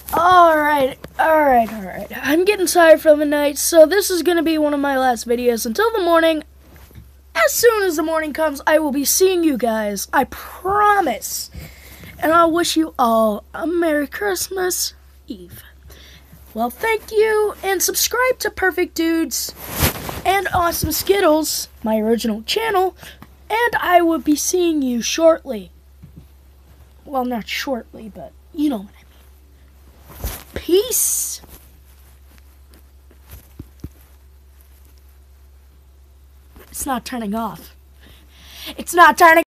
Alright. I'm getting tired from the night, so this is going to be one of my last videos until the morning. As soon as the morning comes, I will be seeing you guys. I promise. And I'll wish you all a Merry Christmas Eve. Well, thank you, and subscribe to Perfect Dudes and Awesome Skittles, my original channel, and I will be seeing you shortly. Well, not shortly, but you know what I mean. Peace. It's not turning off. It's not turning